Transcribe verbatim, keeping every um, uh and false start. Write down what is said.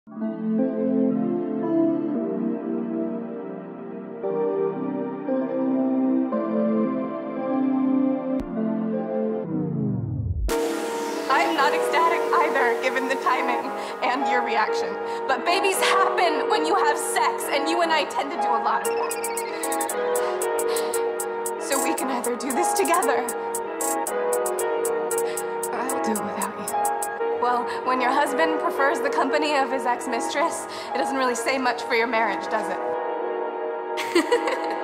I'm not ecstatic either, given the timing and your reaction. But babies happen when you have sex, and you and I tend to do a lot of that. So we can either do this together, or I'll do it without you. Well, when your husband prefers the company of his ex-mistress, it doesn't really say much for your marriage, does it?